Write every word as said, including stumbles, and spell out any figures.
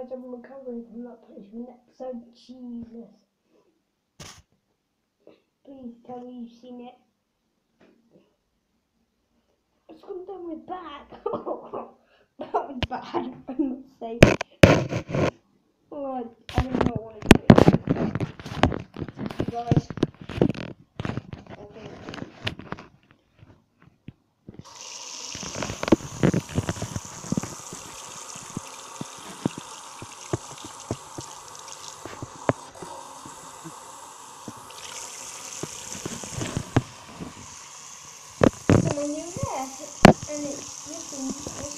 guys, I'm recovering from that punishment episode. Jesus. Please tell me you've seen it. It's gone down my back. That was bad, I must say. Oh, I do not want to do it. You guys. Okay. When you're there, and it's listen,